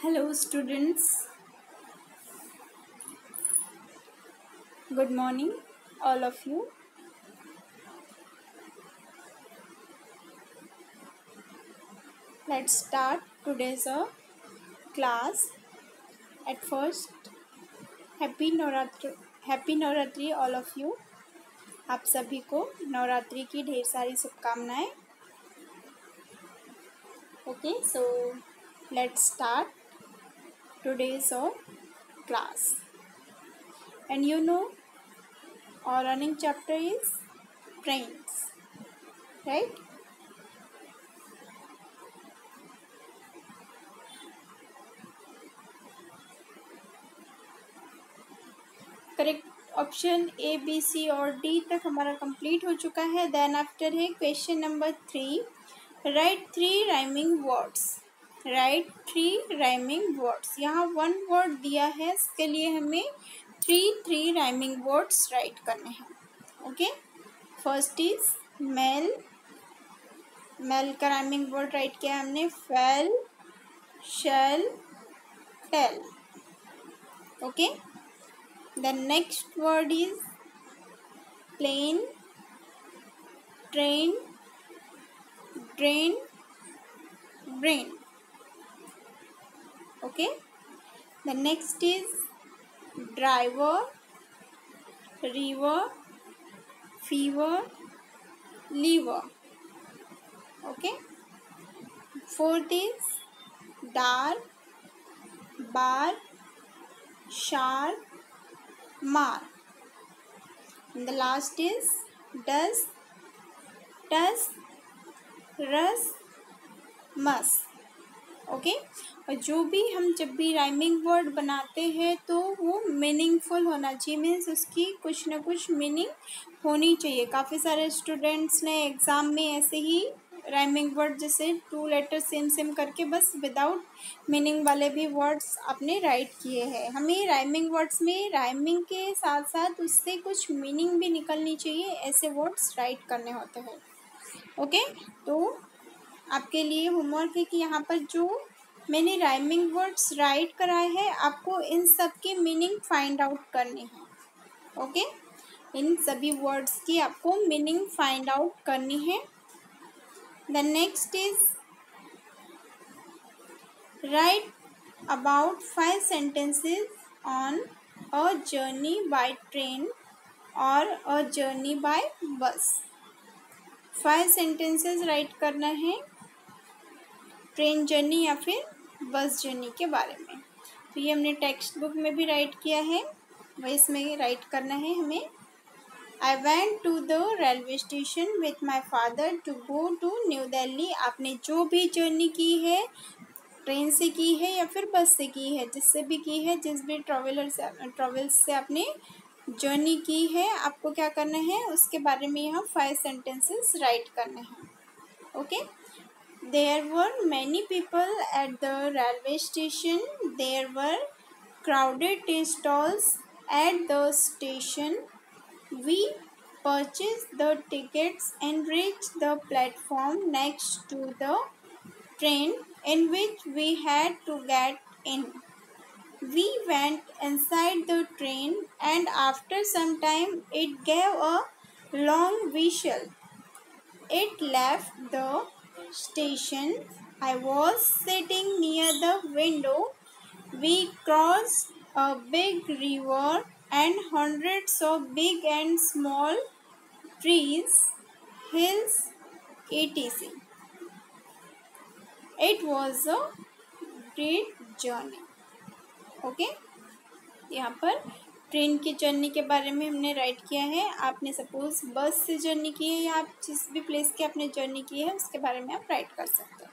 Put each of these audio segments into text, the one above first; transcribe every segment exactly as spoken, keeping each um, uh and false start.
Hello students, good morning all of you. Let's start today's uh, class. At first, happy Navratri happy Navratri all of you. आप सभी को नवरात्रि की ढेर सारी शुभकामनाएं. Okay, so let's start today's uh, class. And you know, our running chapter is trains, right? Correct option A B C और D तक हमारा कंप्लीट हो चुका है. देन आफ्टर है question number three. Write three rhyming words. Write three rhyming words. यहाँ one word दिया है, इसके लिए हमें three three rhyming words write करने हैं. Okay, first is mail. Mail का राइमिंग वर्ड राइट किया हमने fail, shell, tell. Okay, the next word is plane, train, drain, brain. Okay, the next is driver, river, fever, lever. Okay, fourth is dark, bar, sharp, mar. And the last is dust, tusk, rus, mus. Okay, और जो भी हम जब भी rhyming word बनाते हैं तो वो मीनिंगफुल होना चाहिए. मीन्स उसकी कुछ ना कुछ मीनिंग होनी चाहिए. काफ़ी सारे स्टूडेंट्स ने एग्ज़ाम में ऐसे ही राइमिंग वर्ड जैसे टू लेटर सेम सेम करके बस विदाउट मीनिंग वाले भी वर्ड्स आपने राइट किए हैं. हमें राइमिंग वर्ड्स में राइमिंग के साथ साथ उससे कुछ मीनिंग भी निकलनी चाहिए, ऐसे वर्ड्स राइट करने होते हैं. ओके, तो आपके लिए होमवर्क है कि यहाँ पर जो मैंने राइमिंग वर्ड्स राइट कराए हैं आपको इन सब की मीनिंग फाइंड आउट करनी है. ओके, इन सभी वर्ड्स की आपको मीनिंग फाइंड आउट करनी है. The next is write about five sentences on a journey by train or a journey by bus. Five sentences write करना है ट्रेन जर्नी या फिर बस जर्नी के बारे में. तो ये हमने टेक्स्ट बुक में भी राइट किया है, वही इसमें राइट करना है हमें. I went to the railway station with my father to go to New Delhi. आपने जो भी जर्नी की है, ट्रेन से की है या फिर बस से की है, जिससे भी की है, जिस भी ट्रैवलर से ट्रैवल्स से आपने जर्नी की है, आपको क्या करना है उसके बारे में यहाँ फाइव सेंटेंसेस राइट करने हैं. Okay, there were many people at the railway station. There were crowded tea stalls at the station. We purchased the tickets and reached the platform next to the train in which we had to get in. We went inside the train and after some time it gave a long whistle. It left the station. I was sitting near the window. We crossed a big river and hundreds of big and small trees, hills, et cetera. It was a great journey. Okay, यहाँ पर train की journey के बारे में हमने right किया है. आपने सपोज बस से जर्नी की है या आप जिस भी प्लेस की आपने जर्नी की है उसके बारे में आप राइट कर सकते हैं.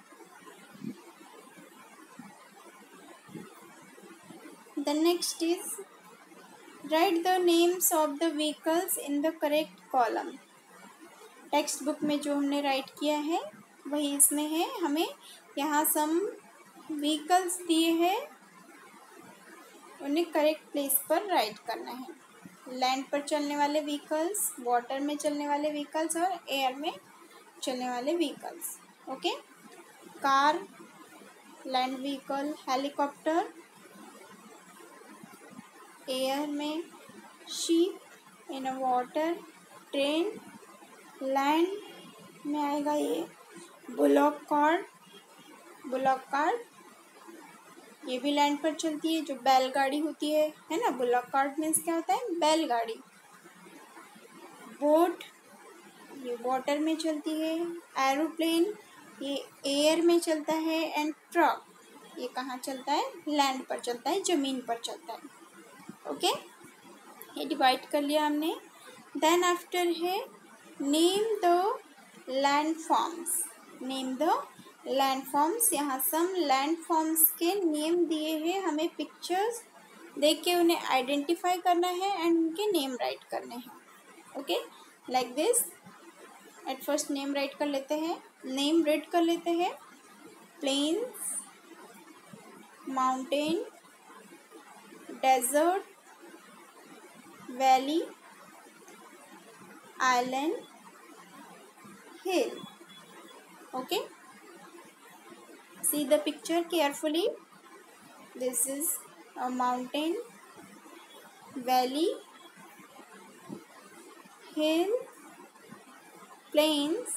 The next is write the names of the vehicles in the correct column. Textbook में जो हमने राइट किया है वही इसमें है. हमें यहाँ सम व्हीकल्स दिए हैं, उन्हें करेक्ट प्लेस पर राइट करना है. लैंड पर चलने वाले व्हीकल्स, वाटर में चलने वाले व्हीकल्स और एयर में चलने वाले vehicles. Okay, car, land vehicle helicopter, air में ship, in water train, land में आएगा ये बुलॉक कार्ट, बुलॉक कार्ट ये भी लैंड पर चलती है, जो बैलगाड़ी होती है है ना। बुलॉक कार्ट मीन्स क्या होता है, बैलगाड़ी। बोट ये वाटर में चलती है, एरोप्लेन ये एयर में चलता है, एंड ट्रक ये कहाँ चलता है, लैंड पर चलता है, ज़मीन पर चलता है। ओके, ये डिवाइड कर लिया हमने। देन आफ्टर है name the landforms, name the landforms. यहाँ सम लैंड फॉर्म्स के नेम दिए हैं, हमें पिक्चर्स देख के उन्हें आइडेंटिफाई करना है एंड उनके नेम राइट करने हैं। Okay, like this. At first name write कर लेते हैं, नेम रीड कर लेते हैं। Plains, mountain, desert, valley, island, hill. Okay, see the picture carefully. This is a mountain, valley, hill, plains,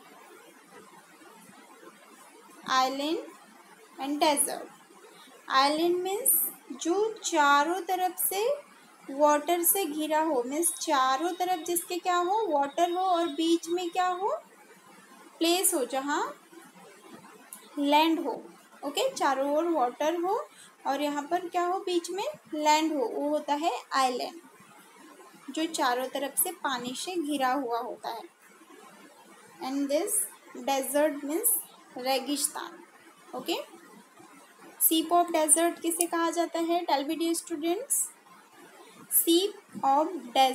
island and desert. Island means जो चारों तरफ से वाटर से घिरा हो, मीन्स चारों तरफ जिसके क्या हो, वाटर हो, और बीच में क्या हो, प्लेस हो जहाँ लैंड हो। ओके, चारों ओर वाटर हो और यहाँ पर क्या हो, बीच में लैंड हो, वो होता है आइलैंड, जो चारों तरफ से पानी से घिरा हुआ होता है। एंड दिस डेजर्ट मीन्स रेगिस्तान। ओके, सीप ऑफ डेजर्ट किसे कहा जाता है, tell me dear students. Ship of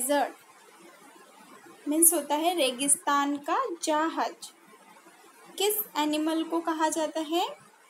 desert means होता है रेगिस्तान का जहाज। किस एनिमल को कहा जाता है,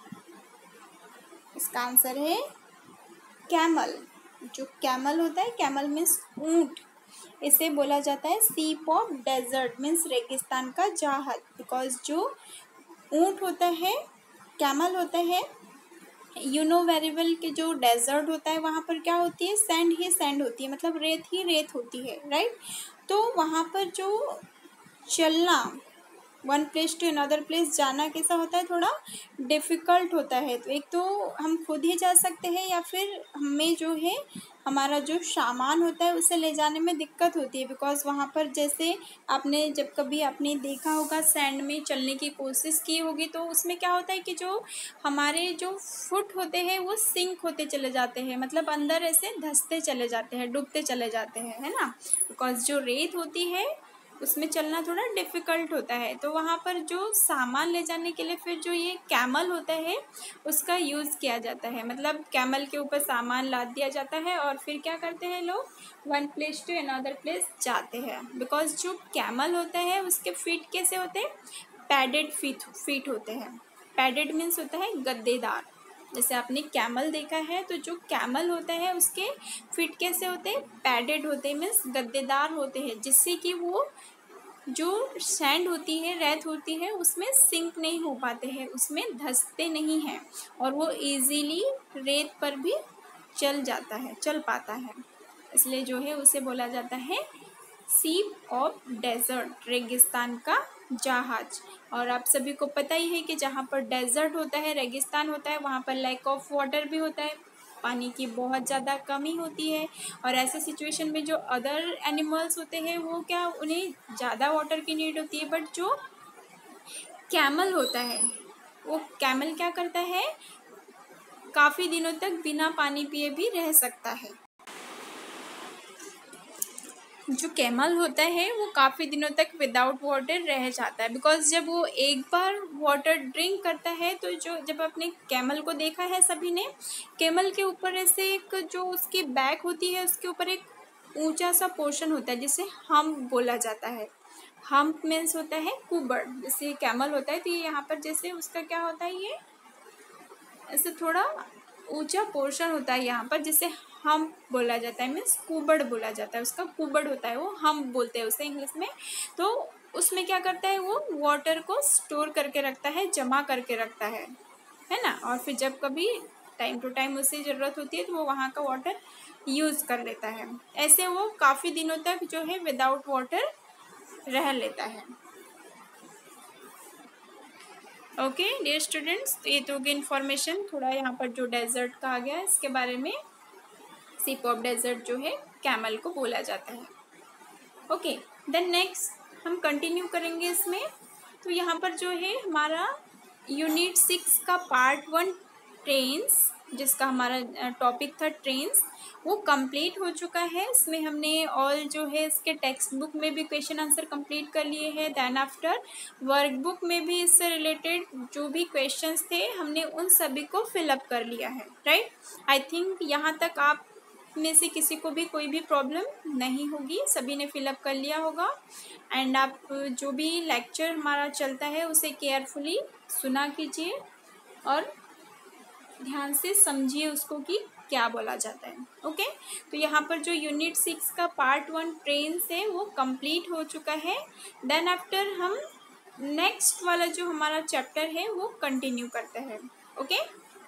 इसका आंसर है कैमल। जो कैमल होता है, कैमल मीन्स ऊंट, इसे बोला जाता है सीप ऑफ डेजर्ट मीन्स रेगिस्तान का जहाज। बिकॉज जो ऊंट होता है, कैमल होता है, यू नो वेरी वेल कि जो डेजर्ट होता है वहाँ पर क्या होती है, सैंड ही सैंड होती है, मतलब रेत ही रेत होती है, राइट। तो वहाँ पर जो चलना, one place to another place जाना कैसा होता है, थोड़ा डिफ़िकल्ट होता है। तो एक तो हम खुद ही जा सकते हैं, या फिर हमें जो है हमारा जो सामान होता है उसे ले जाने में दिक्कत होती है। बिकॉज वहाँ पर जैसे आपने जब कभी आपने देखा होगा सैंड में चलने की कोशिश की होगी, तो उसमें क्या होता है कि जो हमारे जो फुट होते हैं वो सिंक होते चले जाते हैं, मतलब अंदर ऐसे धंसते चले जाते हैं, डूबते चले जाते हैं, है ना। बिकॉज जो रेत होती है उसमें चलना थोड़ा डिफ़िकल्ट होता है। तो वहाँ पर जो सामान ले जाने के लिए फिर जो ये कैमल होता है उसका यूज़ किया जाता है, मतलब कैमल के ऊपर सामान लाद दिया जाता है और फिर क्या करते हैं लोग, one place to another place जाते हैं। बिकॉज जो कैमल होता है उसके फीट कैसे होते हैं, पैडेड फीट फीट होते हैं। पैडेड मीन्स होता है गद्देदार। जैसे आपने कैमल देखा है, तो जो कैमल होता है उसके फीट कैसे होते हैं, पैडेड होते हैं, मीन्स गद्देदार होते हैं, जिससे कि वो जो सैंड होती है, रेत होती है, उसमें सिंक नहीं हो पाते हैं, उसमें धंसते नहीं हैं, और वो इजीली रेत पर भी चल जाता है, चल पाता है। इसलिए जो है उसे बोला जाता है सीप ऑफ डेजर्ट, रेगिस्तान का जहाज। और आप सभी को पता ही है कि जहाँ पर डेजर्ट होता है, रेगिस्तान होता है, वहाँ पर लैक ऑफ वाटर भी होता है, पानी की बहुत ज़्यादा कमी होती है। और ऐसे सिचुएशन में जो अदर एनिमल्स होते हैं वो क्या, उन्हें ज़्यादा वाटर की नीड होती है, बट जो कैमल होता है वो कैमल क्या करता है, काफ़ी दिनों तक बिना पानी पिए भी रह सकता है। जो कैमल होता है वो काफ़ी दिनों तक विदाउट वाटर रह जाता है। बिकॉज जब वो एक बार वाटर ड्रिंक करता है, तो जो जब अपने कैमल को देखा है सभी ने, कैमल के ऊपर ऐसे एक जो उसकी बैक होती है उसके ऊपर एक ऊंचा सा पोर्शन होता है जिसे हम्प बोला जाता है। हम्प मीन्स होता है कुबड़। जैसे कैमल होता है तो ये यहाँ पर जैसे उसका क्या होता है, ये ऐसे थोड़ा ऊंचा पोर्शन होता है यहाँ पर, जिसे हम बोला जाता है, मीन्स कुबड़ बोला जाता है, उसका कुबड़ होता है, वो हम बोलते हैं उसे इंग्लिश में। तो उसमें क्या करता है, वो वाटर को स्टोर करके रखता है, जमा करके रखता है। है ना, और फिर जब कभी टाइम टू टाइम उसे ज़रूरत होती है तो वो वहाँ का वाटर यूज़ कर लेता है। ऐसे वो काफ़ी दिनों तक जो है विदाउट वाटर रह लेता है। ओके डियर स्टूडेंट्स, तो ये तो होगी इन्फॉर्मेशन। थोड़ा यहाँ पर जो डेजर्ट कहा गया है इसके बारे में, सिप ऑफ डेजर्ट जो है कैमल को बोला जाता है। ओके देन नेक्स्ट हम कंटिन्यू करेंगे इसमें। तो यहाँ पर जो है हमारा यूनिट सिक्स का पार्ट वन ट्रेन्स, जिसका हमारा टॉपिक था ट्रेन्स, वो कंप्लीट हो चुका है। इसमें हमने ऑल जो है इसके टेक्स्ट बुक में भी क्वेश्चन आंसर कंप्लीट कर लिए हैं। देन आफ्टर वर्कबुक में भी इससे रिलेटेड जो भी क्वेश्चंस थे हमने उन सभी को फिलअप कर लिया है, राइट। आई थिंक यहाँ तक आप में से किसी को भी कोई भी प्रॉब्लम नहीं होगी, सभी ने फिलअप कर लिया होगा। एंड आप जो भी लेक्चर हमारा चलता है उसे केयरफुली सुना कीजिए और ध्यान से समझिए उसको कि क्या बोला जाता है। ओके तो यहाँ पर जो यूनिट सिक्स का पार्ट वन ट्रेन्स है वो कंप्लीट हो चुका है। देन आफ्टर हम नेक्स्ट वाला जो हमारा चैप्टर है वो कंटिन्यू करते हैं। Okay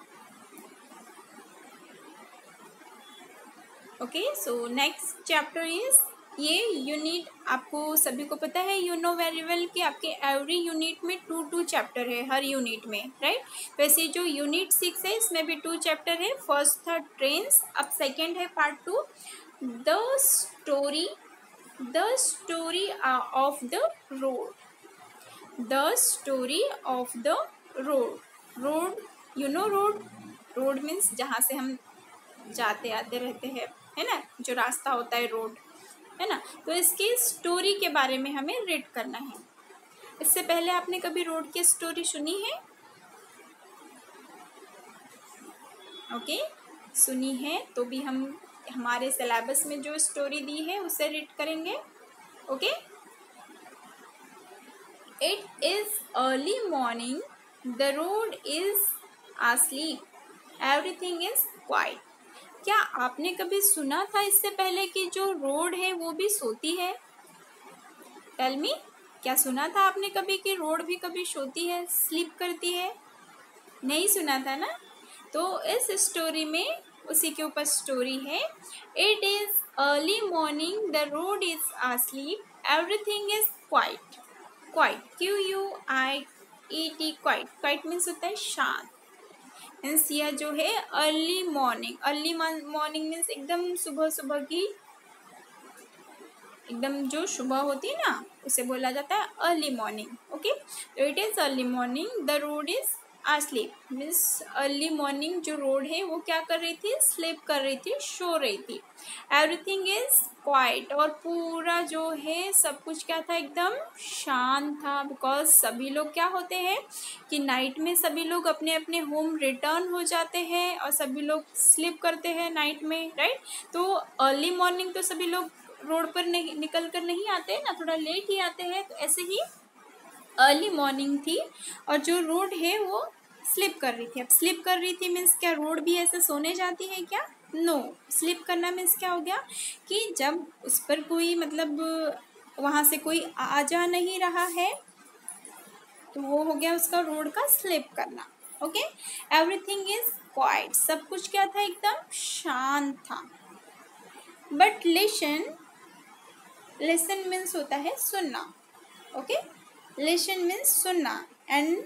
okay so next chapter is, ये यूनिट आपको सभी को पता है, यू नो वेरी वेल कि आपके एवरी यूनिट में टू टू चैप्टर है हर यूनिट में, राइट। वैसे जो यूनिट सिक्स है इसमें भी टू चैप्टर है, फर्स्ट था ट्रेन्स, अब सेकेंड है part two the story the story of the road, the story of the road. Road you know road, road means जहाँ से हम जाते आते रहते हैं, है ना, जो रास्ता होता है रोड, है ना। तो इसकी स्टोरी के बारे में हमें रीड करना है। इससे पहले आपने कभी रोड की स्टोरी सुनी है? ओके सुनी है तो भी हम हमारे सिलेबस में जो स्टोरी दी है उसे रीड करेंगे। Okay it is early morning, the road is asleep, everything is quiet. क्या आपने कभी सुना था इससे पहले कि जो रोड है वो भी सोती है? टेल मी, क्या सुना था आपने कभी कि रोड भी कभी सोती है, स्लीप करती है? नहीं सुना था ना। तो इस स्टोरी में उसी के ऊपर स्टोरी है। It is early morning, the road is asleep, everything is quiet. Quiet, Q U I E T, quiet. Quiet means होता है शांत। मीन्स यह जो है early morning, early morning means एकदम सुबह सुबह की, एकदम जो सुबह होती है ना उसे बोला जाता है अर्ली मॉर्निंग। ओके तो it is early morning, the road is asleep, means early morning जो रोड है वो क्या कर रही थी, स्लीप कर रही थी, सो रही थी। एवरीथिंग इज क्वाइट, और पूरा जो है सब कुछ क्या था, एकदम शांत था। बिकॉज सभी लोग क्या होते हैं कि नाइट में सभी लोग अपने अपने होम रिटर्न हो जाते हैं और सभी लोग स्लीप करते हैं नाइट में, राइट। तो अर्ली मॉर्निंग तो सभी लोग रोड पर नहीं निकल कर नहीं आते हैं ना, थोड़ा लेट ही आते हैं। तो ऐसे ही अर्ली मॉर्निंग थी और जो रोड है वो स्लिप कर रही थी। अब स्लिप कर रही थी मीन्स क्या रोड भी ऐसे सोने जाती है क्या? No no. स्लिप करना मीन्स क्या हो गया कि जब उस पर कोई मतलब वहाँ से कोई आ जा नहीं रहा है तो वो हो गया उसका रोड का स्लिप करना। ओके एवरीथिंग इज क्वाइट, सब कुछ क्या था, एकदम शांत था। बट लिसन, लिसन मीन्स होता है सुनना। ओके लिसन मीन्स सुनना। एंड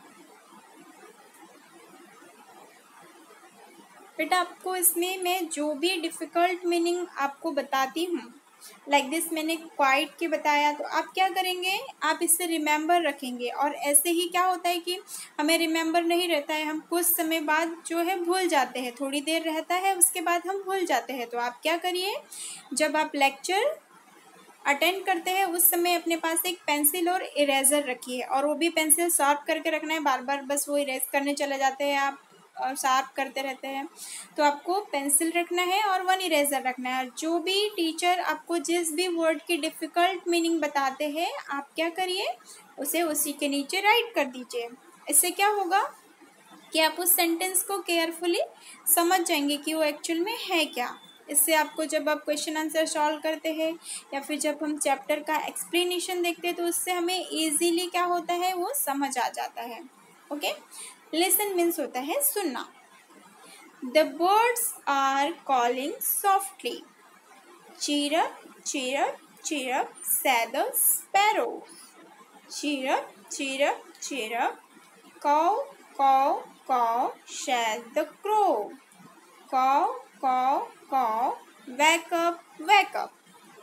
बेटा आपको इसमें मैं जो भी डिफ़िकल्ट मीनिंग आपको बताती हूँ, लाइक दिस मैंने क्वाइट के बताया, तो आप क्या करेंगे, आप इससे रिमेंबर रखेंगे। और ऐसे ही क्या होता है कि हमें रिमेंबर नहीं रहता है, हम कुछ समय बाद जो है भूल जाते हैं, थोड़ी देर रहता है उसके बाद हम भूल जाते हैं। तो आप क्या करिए, जब आप लेक्चर अटेंड करते हैं उस समय अपने पास एक पेंसिल और इरेज़र रखिए, और वो भी पेंसिल शार्प करके रखना है, बार बार बस वो इरेज करने चले जाते हैं आप और शार्प करते रहते हैं। तो आपको पेंसिल रखना है और वन इरेज़र रखना है। जो भी टीचर आपको जिस भी वर्ड की डिफ़िकल्ट मीनिंग बताते हैं आप क्या करिए, उसे उसी के नीचे राइट कर दीजिए। इससे क्या होगा कि आप उस सेंटेंस को केयरफुली समझ जाएंगे कि वो एक्चुअल में है क्या। इससे आपको जब आप क्वेश्चन आंसर सॉल्व करते हैं या फिर जब हम चैप्टर का एक्सप्लेनेशन देखते हैं तो उससे हमें ईजीली क्या होता है, वो समझ आ जाता है। ओके, लिसन मीन्स होता है सुनना। The birds are calling softly, cheer up cheer up cheer up said the sparrow, cheer up cheer up cheer up caw caw caw said the crow, caw caw caw wake up wake up।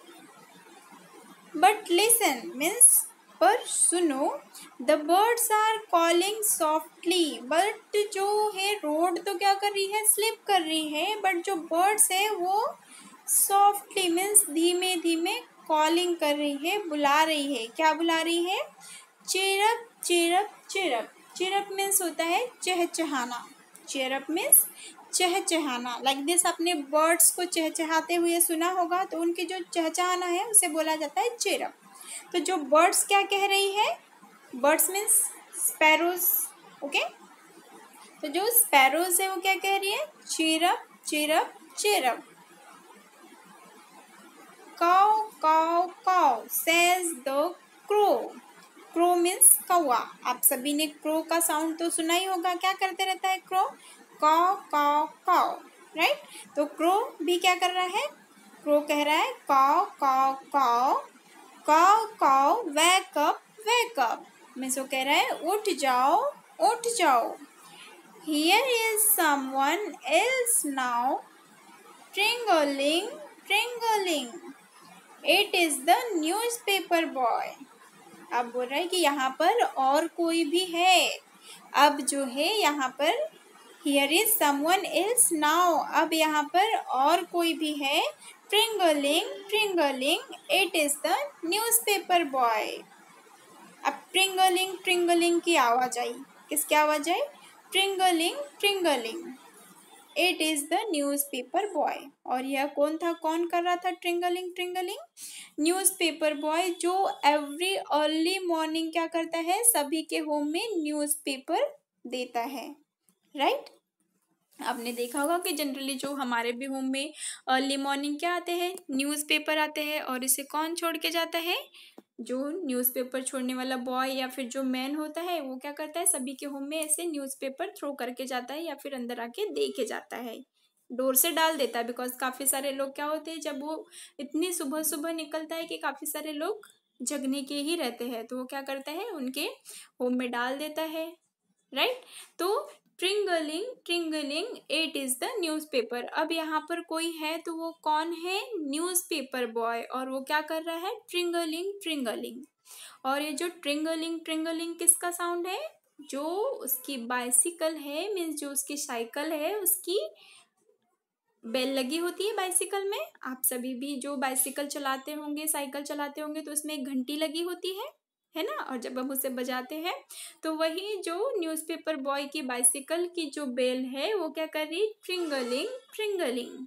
But listen means पर सुनो, the birds are calling softly, but जो है road तो क्या कर रही है, slip कर रही है, बट जो बर्ड्स है वो सॉफ्टली मीन्स धीमे धीमे कॉलिंग कर रही है, बुला रही है। क्या बुला रही है? Chirp chirp chirp. Chirp means होता है चहचहाना, चिरप मीन्स चहचहाना। लाइक दिस आपने बर्ड्स को चहचहाते हुए सुना होगा, तो उनके जो चहचहाना है उसे बोला जाता है चिरप। तो जो बर्ड्स क्या कह रही है, बर्ड्स मीन्स स्पैरोज, ओके। तो जो स्पैरोज है वो क्या कह रही है, chirp chirp chirp. Caw caw caw says the crow, crow means कौवा। आप सभी ने क्रो का साउंड तो सुना ही होगा, क्या करते रहता है crow, caw caw caw, right. तो क्रो भी क्या कर रहा है, क्रो कह रहा है caw caw caw caw caw wake up wake up, means वो कह रहा है उठ जाओ उठ जाओ। Here is someone else now, twinkling twinkling, it is the newspaper boy। अब बोल रहा है कि यहाँ पर और कोई भी है। अब जो है यहाँ पर Here is someone else now, अब यहाँ पर और कोई भी है। Twinkling twinkling, it is the newspaper boy। अब ट्रिंगलिंग ट्रिंगलिंग की आवाज आई, किसकी आवाज आई, tringling tringling, it is the newspaper boy. और यह कौन था, कौन कर रहा था ट्रिंगलिंग ट्रिंगलिंग, न्यूज़पेपर बॉय, जो एवरी अर्ली मॉर्निंग क्या करता है, सभी के होम में न्यूज़पेपर देता है, राइट। आपने देखा होगा कि जनरली जो हमारे भी होम में अर्ली मॉर्निंग क्या आते हैं, न्यूज़पेपर आते हैं। और इसे कौन छोड़ के जाता है, जो न्यूज़पेपर छोड़ने वाला बॉय या फिर जो मैन होता है वो क्या करता है, सभी के होम में ऐसे न्यूज़पेपर थ्रो करके जाता है या फिर अंदर आके दे के जाता है, डोर से डाल देता है। बिकॉज काफ़ी सारे लोग क्या होते हैं, जब वो इतनी सुबह सुबह निकलता है कि काफ़ी सारे लोग जगने के ही रहते हैं, तो वो क्या करता है, उनके होम में डाल देता है, राइट। तो tringling tringling, it is the newspaper. अब यहाँ पर कोई है तो वो कौन है, न्यूज़पेपर बॉय। और वो क्या कर रहा है, ट्रिंगलिंग ट्रिंगलिंग। और ये जो ट्रिंगलिंग ट्रिंगलिंग किसका साउंड है, जो उसकी बाइसिकल है, मीन्स जो उसकी साइकिल है उसकी बेल लगी होती है बाइसिकल में। आप सभी भी जो बाइसिकल चलाते होंगे, साइकिल चलाते होंगे, तो उसमें एक घंटी लगी होती है है ना। और जब हम उसे बजाते हैं तो वही जो न्यूज़पेपर बॉय की बाइसिकल की जो बेल है वो क्या कर रही, tringling tringling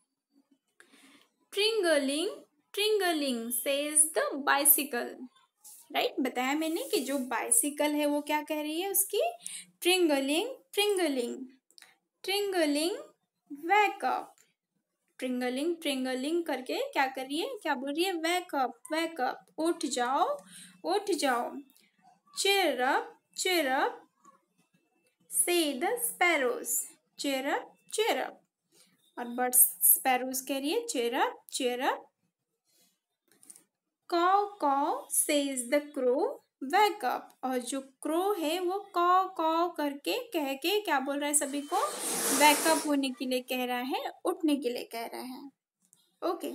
tringling tringling says the bicycle, right. बताया मैंने कि जो बाइसिकल है वो क्या कह रही है, उसकी ट्रिंगलिंग ट्रिंगलिंग ट्रिंगलिंग wake up, ट्रिंगलिंग ट्रिंगलिंग करके क्या कर रही है, क्या बोल रही है, wake up wake up, उठ जाओ उठ जाओ। cheer up cheer up say the sparrows, cheer up cheer up। और बर्ड्स स्पैरोज कह रही है cheer up cheer up। caw caw says the crow, wake up। और जो क्रो है वो caw caw करके कह के क्या बोल रहा है, सभी को wake up होने के लिए कह रहा है, उठने के लिए कह रहा है, okay.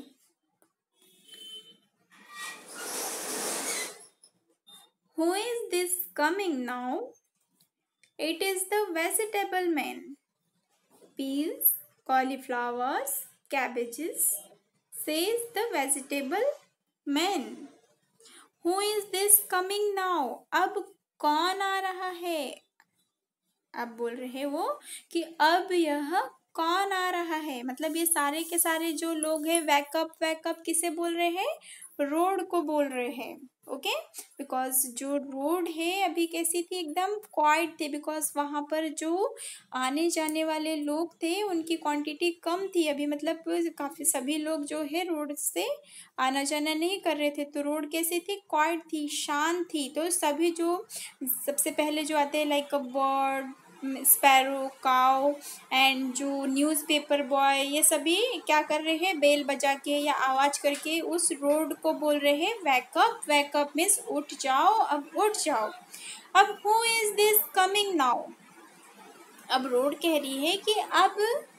Who is this coming now? It is the vegetable man. Peas, cauliflowers, cabbages, says the vegetable man. Who is this coming now? अब कौन आ रहा है, अब बोल रहे वो कि अब यह कौन आ रहा है, मतलब ये सारे के सारे जो लोग हैं वैकअप वैकअप किसे बोल रहे हैं, रोड को बोल रहे हैं। ओके, बिकॉज जो रोड है अभी कैसी थी, एकदम क्वाइट थी, बिकॉज वहाँ पर जो आने जाने वाले लोग थे उनकी क्वांटिटी कम थी अभी, मतलब काफ़ी सभी लोग जो है रोड से आना जाना नहीं कर रहे थे, तो रोड कैसी थी, क्वाइट थी, शांत थी। तो सभी जो सबसे पहले जो आते हैं like a bird, sparrow, cow and जो न्यूज़पेपर बॉय, ये सभी क्या कर रहे हैं, बेल बजा के या आवाज़ करके उस रोड को बोल रहे हैं वैकअप वैकअप, मीन्स उठ जाओ, अब उठ जाओ। अब who is this coming now, अब रोड कह रही है कि अब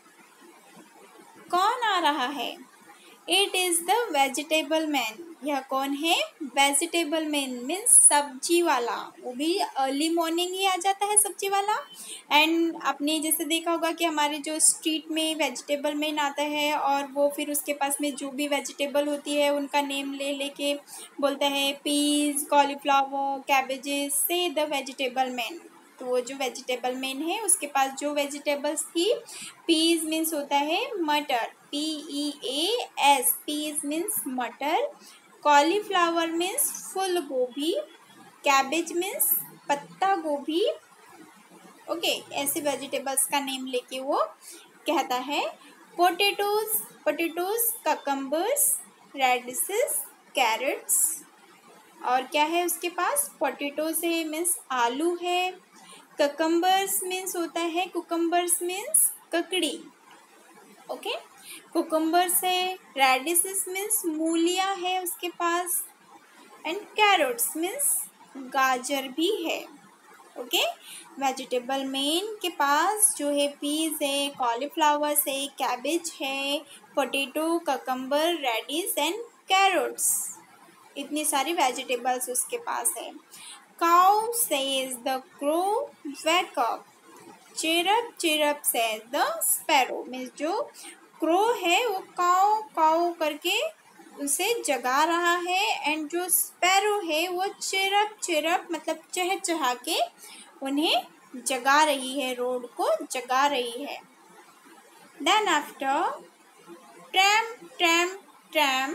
कौन आ रहा है, it is the vegetable man. यह कौन है, वेजिटेबल मैन मीन्स सब्जी वाला, वो भी अर्ली मॉर्निंग ही आ जाता है सब्जी वाला। एंड आपने जैसे देखा होगा कि हमारे जो स्ट्रीट में वेजिटेबल मैन आता है और वो फिर उसके पास में जो भी वेजिटेबल होती है उनका नेम ले लेके बोलता है peas, cauliflower, cabbages, says the vegetable man. तो वो जो वेजिटेबल मैन है उसके पास जो वेजिटेबल्स थी, पीज मीन्स होता है मटर, P E A S, peas means मटर, कॉलीफ्लावर मीन्स फूल गोभी, कैबेज मीन्स पत्ता गोभी। ओके, ऐसे वेजिटेबल्स का नेम लेके वो कहता है। Potatoes, potatoes, cucumbers, radishes, carrots, और क्या है उसके पास, पोटैटोज है मीन्स आलू है, ककम्बर्स मीन्स होता है, कुकम्बर्स मीन्स ककड़ी। ओके, कुकम्बर्स है, रेडिसेस मीन्स मूलियाँ है उसके पास, एंड कैरेट्स मीन्स गाजर भी है। ओके, वेजिटेबल मैन के पास जो है पीज है, कॉलीफ्लावर्स है, कैबेज है, potato, cucumber, radish and carrots, इतनी सारी वेजिटेबल्स उसके पास है। Cow says the crow, wake up. Chirrup chirrup says the sparrow. Means जो क्रो है वो काऊ काऊ करके उसे जगा रहा है, एंड जो स्पैरो है वो चिरप चिरप मतलब चहचहा के उन्हें जगा रही है, रोड को जगा रही है। Then after tram tram tram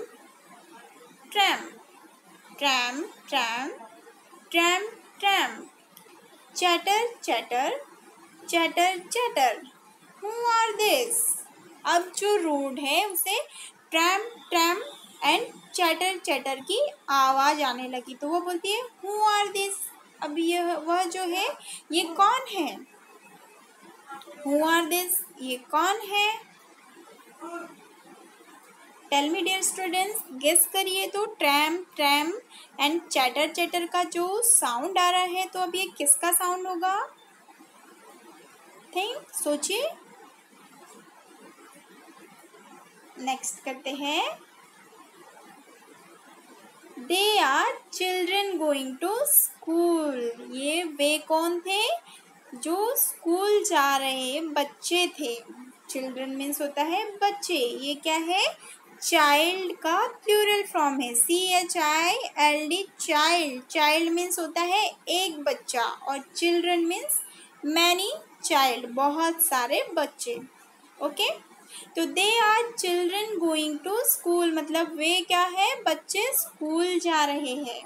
tram tram tram tram tram, chatter chatter chatter chatter, who are this. अब जो रोड है उसे tram tram and chatter chatter की आवाज़ आने लगी, तो वो बोलती है हु आर दिस। अब यह वह जो है ये कौन है, हु आर दिस, ये कौन है। Tell me dear students, guess करिए तो tram tram and chatter chatter का जो साउंड आ रहा है, तो अब ये किसका साउंड होगा, थिंक, सोचिए। नेक्स्ट करते हैं, they are children going to school. ये वे कौन थे, जो स्कूल जा रहे बच्चे थे। चिल्ड्रन मीन्स होता है बच्चे, ये क्या है, चाइल्ड का प्लूरल फॉर्म है, C H I L D, child. Child means होता है एक बच्चा, और चिल्ड्रन मीन्स मैनी चाइल्ड, बहुत सारे बच्चे। ओके, तो they are children going to school, मतलब वे क्या है, बच्चे स्कूल जा रहे हैं।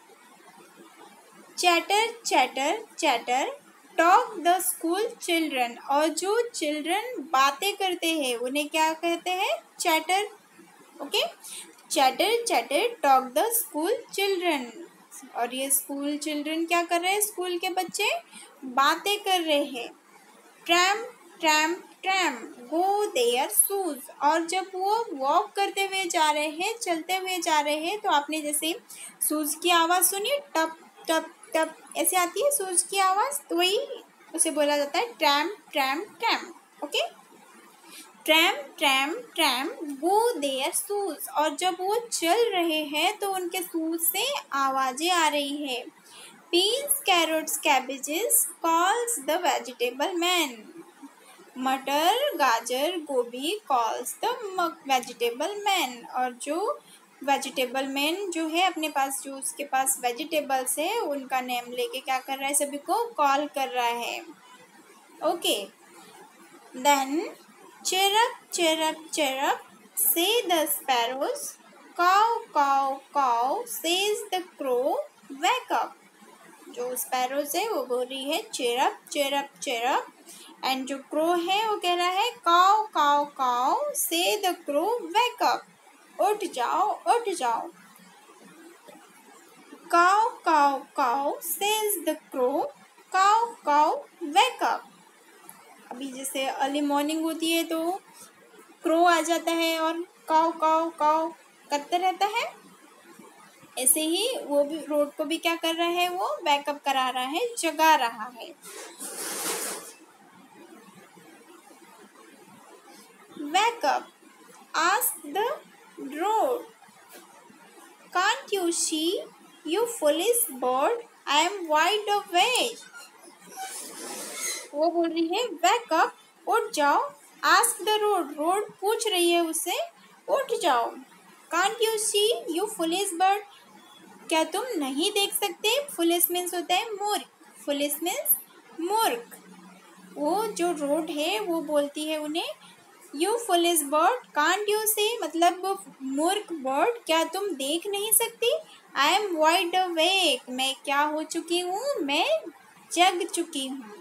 Chatter chatter chatter talk the school children, और जो चिल्ड्रन बातें करते हैं उन्हें क्या कहते हैं, chatter. Okay, chatter chatter talk the school children, और ये स्कूल चिल्ड्रन क्या कर रहे हैं, स्कूल के बच्चे बातें कर रहे हैं। Tram tram tram go their shoes, और जब वो वॉक करते हुए जा रहे हैं, चलते हुए जा रहे हैं, तो आपने जैसे शूज की आवाज़ सुनी, टप टप टप ऐसे आती है शूज की आवाज़, तो वही उसे बोला जाता है tram tram tram. Okay, tram tram tram go their shoes, और जब वो चल रहे हैं तो उनके शूज से आवाज़ें आ रही है। Peas carrots cabbages calls the vegetable man, मटर गाजर गोभी कॉल्स द वेजिटेबल मैन, और जो वेजिटेबल मैन जो है अपने पास जो उसके पास वेजिटेबल्स है उनका नेम लेके क्या कर रहा है, सभी को कॉल कर रहा है। Okay, then Chirrup, chirrup, chirrup, say the sparrows. Cow, cow, cow, says the crow. Wake up. जो स्पैरोज है वो बोल रही है चिरप चिरप चिरप, एंड जो क्रो है वो कह रहा है काव काव काव, से द क्रो वेक अप, उठ जाओ उठ जाओ। काव काव काव सेज द क्रो, काव काव वेक अप। अभी जैसे अर्ली मॉर्निंग होती है तो क्रो आ जाता है और काव काव काव करता रहता है, ऐसे ही वो भी रोड को भी क्या कर रहा है, वो बैकअप करा रहा है, जगा रहा है। Wake up, ask the road. Can't you see, you foolish bird, I am wide awake. वो बोल रही है wake up, उठ जाओ, ask the road, रोड पूछ रही है उससे उठ जाओ। Can't you see, you foolish bird, क्या तुम नहीं देख सकते, फुलिस मीन्स होता है मूर्ख, फुलिस मीन्स मूर्ख। वो जो रोड है वो बोलती है उन्हें you foolish bird, can't you see, मतलब मूर्ख बर्ड क्या तुम देख नहीं सकती, आई एम वाइड अवेक, मैं क्या हो चुकी हूँ, मैं जग चुकी हूँ।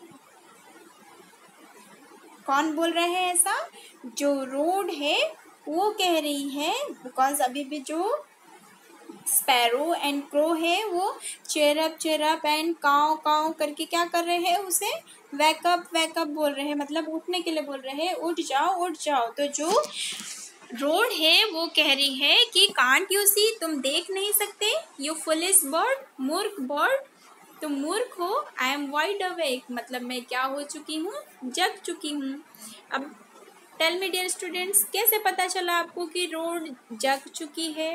कौन बोल रहा है ऐसा, जो रोड है वो कह रही है, बिकॉज अभी भी जो स्पैरो एंड क्रो है वो चेरअप चेरअप एंड काव काव करके क्या कर रहे हैं, उसे वैकअप वैकअप बोल रहे हैं, मतलब उठने के लिए बोल रहे हैं, उठ जाओ उठ जाओ। तो जो रोड है वो कह रही है कि कांट यू सी, तुम देख नहीं सकते, यू फुलिश बर्ड, मूर्ख बर्ड, तुम मूर्ख हो, आई एम वाइड अवेक, मतलब मैं क्या हो चुकी हूँ, जग चुकी हूँ। अब टेल मी डियर स्टूडेंट्स, कैसे पता चला आपको कि रोड जग चुकी है?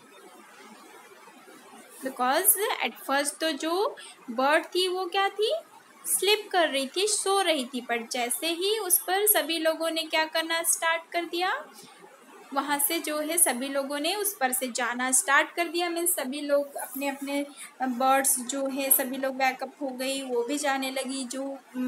बिकॉज एट फर्स्ट तो जो बर्ड थी वो क्या थी, स्लिप कर रही थी, सो रही थी, पर जैसे ही उस पर सभी लोगों ने क्या करना स्टार्ट कर दिया, वहाँ से जो है सभी लोगों ने उस पर से जाना स्टार्ट कर दिया, मीन्स सभी लोग अपने अपने बर्ड्स जो है सभी लोग बैकअप हो गई, वो भी जाने लगी, जो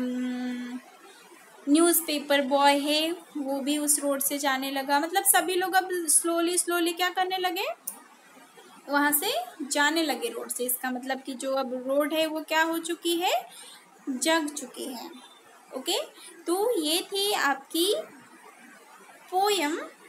न्यूज़पेपर बॉय है वो भी उस रोड से जाने लगा, मतलब सभी लोग अब स्लोली स्लोली क्या करने लगे, वहाँ से जाने लगे रोड से। इसका मतलब कि जो अब रोड है वो क्या हो चुकी है, जग चुकी है। ओके, तो ये थी आपकी पोयम